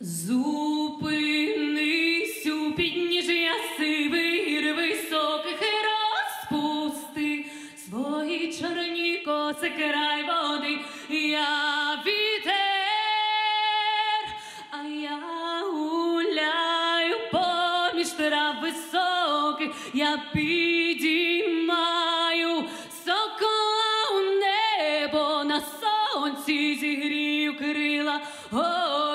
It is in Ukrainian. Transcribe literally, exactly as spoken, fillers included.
Зупинись у підніжжя сивир високих розпусти свої чорні коси край води. Я вітер, а я гуляю поміж трав високих. Я підіймаю сокола у небо, на сонці зігрію крила. О,